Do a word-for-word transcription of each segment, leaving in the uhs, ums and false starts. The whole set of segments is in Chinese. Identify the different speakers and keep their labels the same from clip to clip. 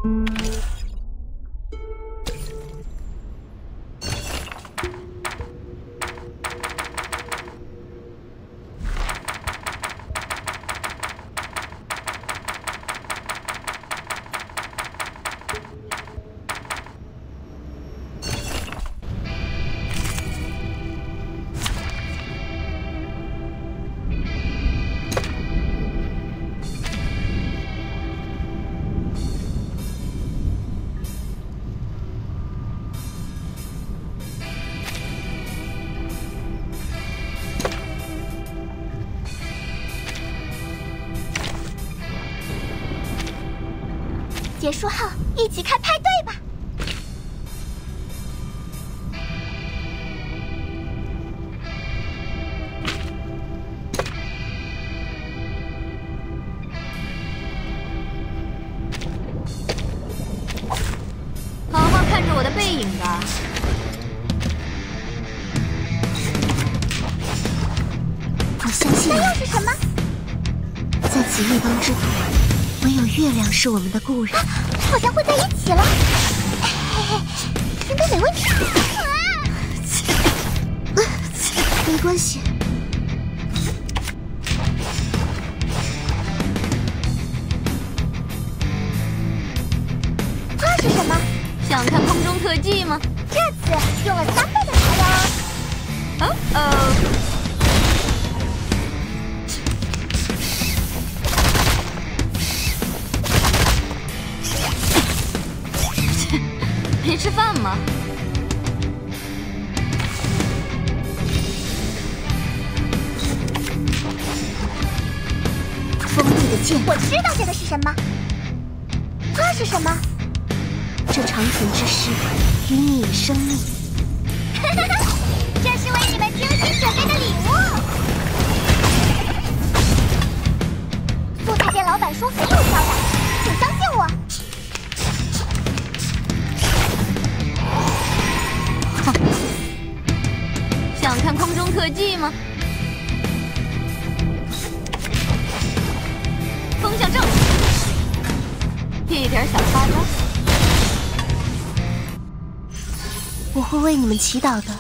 Speaker 1: 结束后一起开派对吧！
Speaker 2: 好好看着我的背影吧。
Speaker 3: 我相信
Speaker 1: 那又是什么？
Speaker 3: 在此一方之土，唯有月亮是我们的故人。
Speaker 1: 啊，好像会在一起了。嘿嘿，应该没问题。啊！
Speaker 3: 没关系。
Speaker 1: 这是什么？
Speaker 2: 想看空中特技吗？
Speaker 1: 这次用了三倍的材料哦。
Speaker 2: 哦哦。没吃饭吗？
Speaker 3: 锋利的剑，
Speaker 1: 我知道这个是什么。这是什么？
Speaker 3: 这长存之诗与你以生命。
Speaker 1: 这是为你们精心准备的礼物。素材店老板说很有销量，请相信我。
Speaker 2: 想看空中特技吗？风向正，一点小花招，
Speaker 3: 我会为你们祈祷的。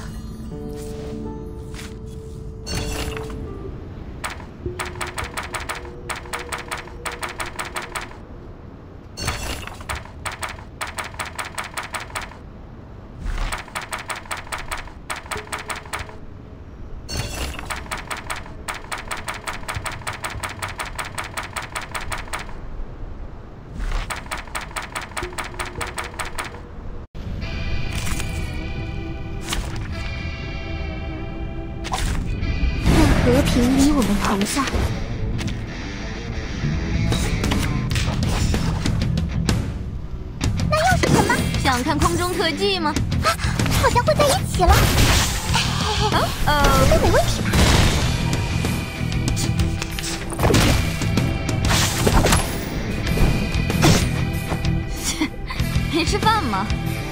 Speaker 3: 和平与我们同在。
Speaker 1: 那又是什么？
Speaker 2: 想看空中特技吗？
Speaker 1: 啊，好像会在一起了。嘿嘿，
Speaker 2: 哦哦，
Speaker 1: 应该没问题吧？
Speaker 2: 没吃饭吗？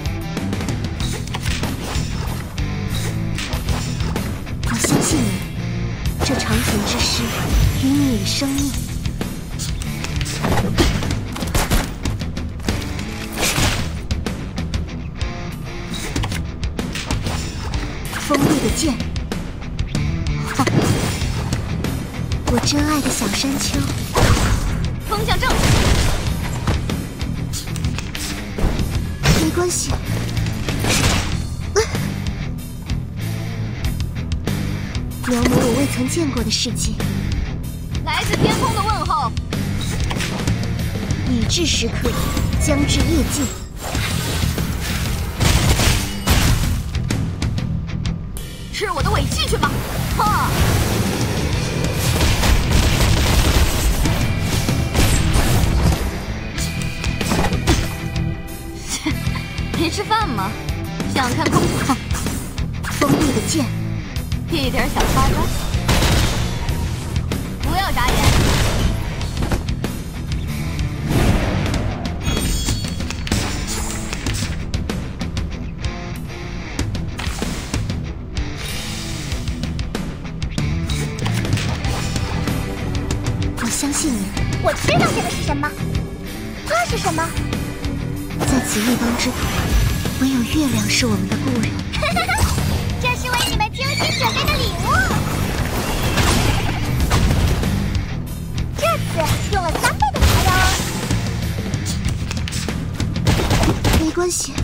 Speaker 3: 我相信你。这长存之诗与你以生命。锋利的剑，我真爱的小山丘。
Speaker 2: 风向正，
Speaker 3: 没关系。描摹我未曾见过的世界。
Speaker 2: 来自天空的问候。
Speaker 3: 已至时刻，将至夜尽。
Speaker 2: 吃我的尾气去吧！哈！没吃饭吗？想看空中？
Speaker 3: 锋利的剑。
Speaker 2: 一点小花招，不要眨眼。
Speaker 3: 我相信你。
Speaker 1: 我知道这个是什么。这是什么？
Speaker 3: 在此一方之土，唯有月亮是我们的故人。
Speaker 1: 这是为你们精心准备的礼物。这次用了三倍的茶哟。
Speaker 3: 没关系。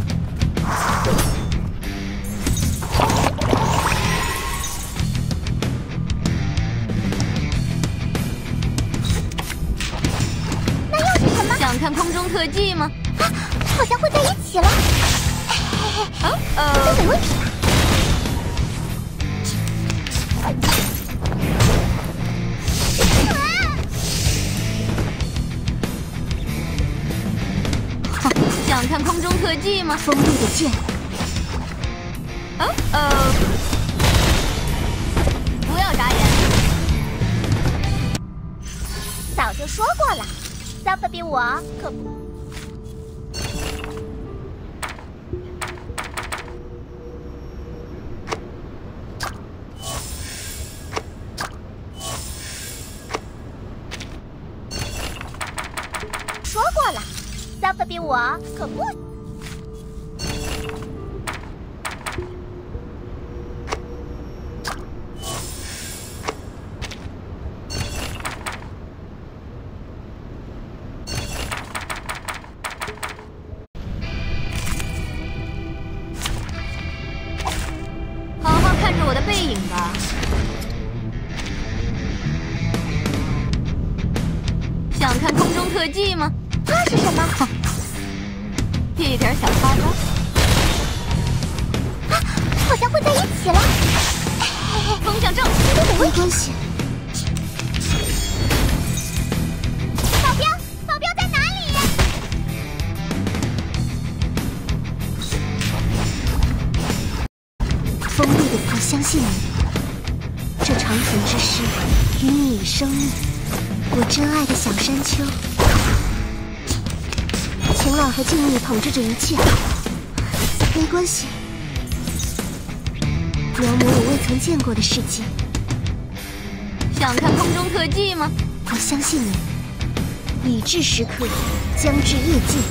Speaker 1: 那又是什么？
Speaker 2: 想看空中特技吗？
Speaker 1: 啊，好像会在一起了。
Speaker 2: 哦
Speaker 1: 这
Speaker 2: 哦，
Speaker 1: 没问题吧？
Speaker 2: 想看空中特技吗？
Speaker 3: 锋利的剑，
Speaker 2: 哦哦，不要眨眼。
Speaker 1: 早就说过了，桑菲比我可不。说过了，桑菲比我可不。
Speaker 2: 好好看着我的背影吧。想看空中特技吗？
Speaker 1: 那是什么？
Speaker 2: 一点小花招。
Speaker 1: 啊，好像会在一起了。
Speaker 2: 风向正，
Speaker 3: 没关系。
Speaker 1: 保镖，保镖在哪里？
Speaker 3: 锋利的，我相信你。这长存之诗，与你以生命。我真爱的小山丘，晴朗和静谧统治着一切。没关系，描摹我未曾见过的世界。
Speaker 2: 想看空中特技吗？
Speaker 3: 我相信你。已至时刻，将至业界。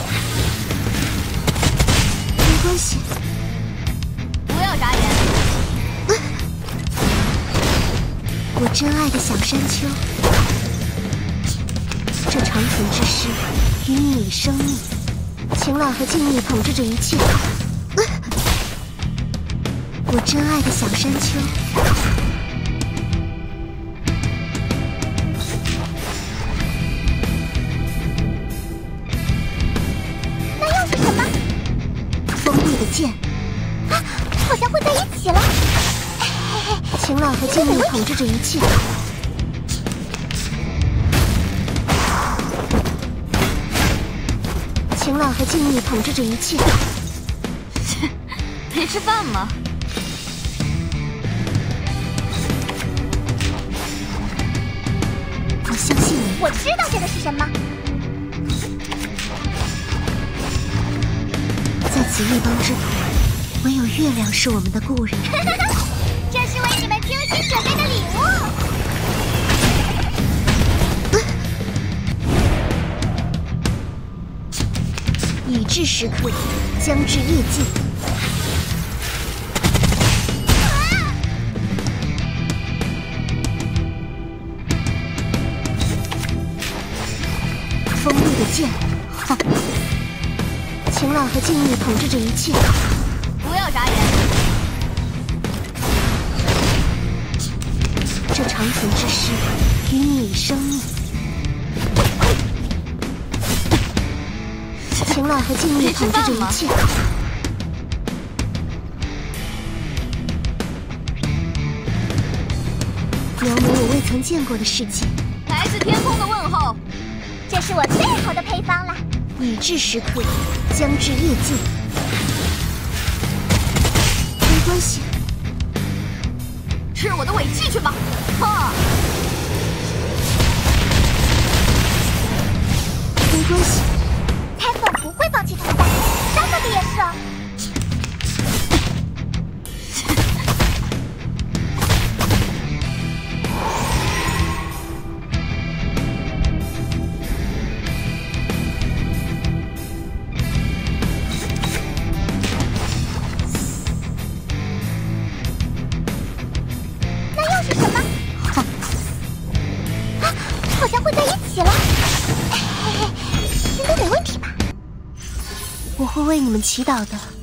Speaker 3: 没关系，
Speaker 2: 不要眨眼。
Speaker 3: 我真爱的小山丘。这长存之诗，与你以生命。晴朗和静谧统治着一切。我真爱的小山丘。
Speaker 1: 那又是什么？
Speaker 3: 锋利的剑，
Speaker 1: 啊，好像会在一起了。
Speaker 3: 晴朗和静谧统治着一切。晴朗和静谧统治着一切。
Speaker 2: 没吃饭吗？
Speaker 3: 我相信你。
Speaker 1: 我知道这个是什么。
Speaker 3: 在此一方之土，唯有月亮是我们的故人。
Speaker 1: 这是为你们精心准备的礼物。
Speaker 3: 已至时刻，将至业界。锋利的剑，哼！晴朗和静谧统治着一切。
Speaker 2: 不要眨眼。
Speaker 3: 这长存之诗，与你以生命。晴朗和静谧统治着一切。描摹我未曾见过的世界。
Speaker 2: 来自天空的问候。
Speaker 1: 这是我最好的配方了。
Speaker 3: 已至时刻，将至业界。没关系，
Speaker 2: 吃我的尾气去吧！哈！
Speaker 3: 没关系，
Speaker 1: 泰粉不会放弃同伴，张哥的也是哦。 在一起了，应该没问题吧？
Speaker 3: 我会为你们祈祷的。